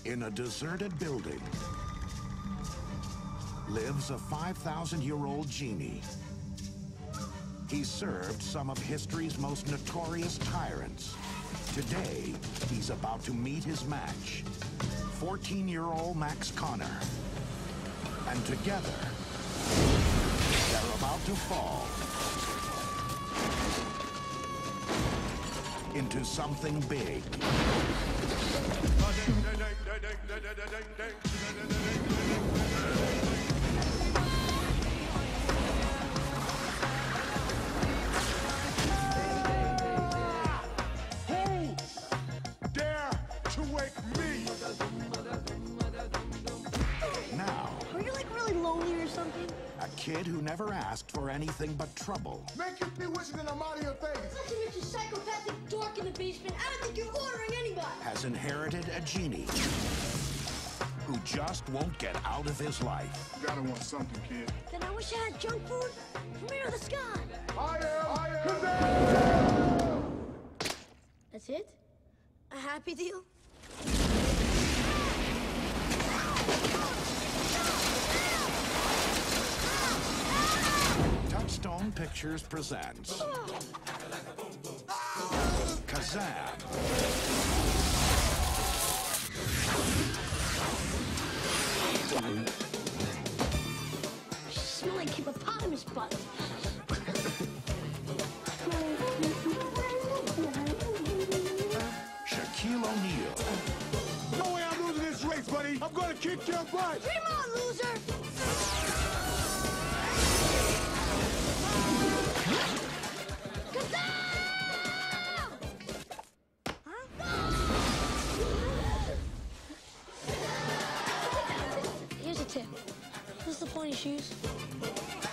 In a deserted building lives a 5,000-year-old genie. He served some of history's most notorious tyrants. Today, he's about to meet his match, 14-year-old Max Connor. And together, they're about to fall into something big. A kid who never asked for anything but trouble. Make you be wishing in a out of your face. Listen, Mr. Psychopathic dork in the basement. I don't think you're ordering anybody. Has inherited a genie who just won't get out of his life. You gotta want something, kid. Then I wish I had junk food from here to the sky. Kazaam! That's it? A happy deal? Touchstone Pictures presents Kazaam. Smell like hippopotamus butt. Shaquille O'Neal. No way I'm losing this race, buddy. I'm gonna kick your butt. Dream on, loser! Here's a tip. What's the pointy shoes?